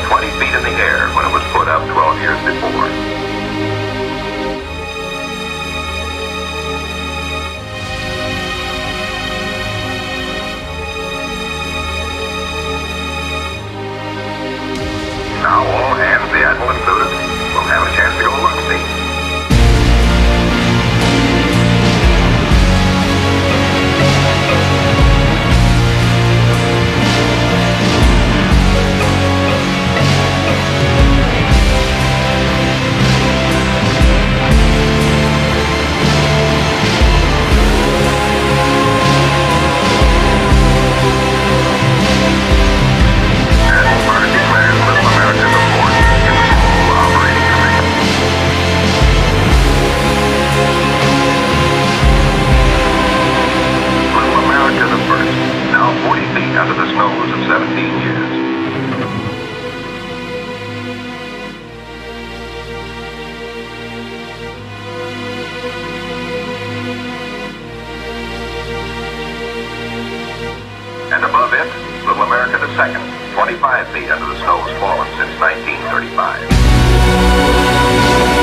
20 feet in the air when it was put up 12 years before. Now all hands, the Admiral included, will have a chance to go look-see. Under the snows of 17 years. And above it, Little America the Second, 25 feet under the snows fallen since 1935.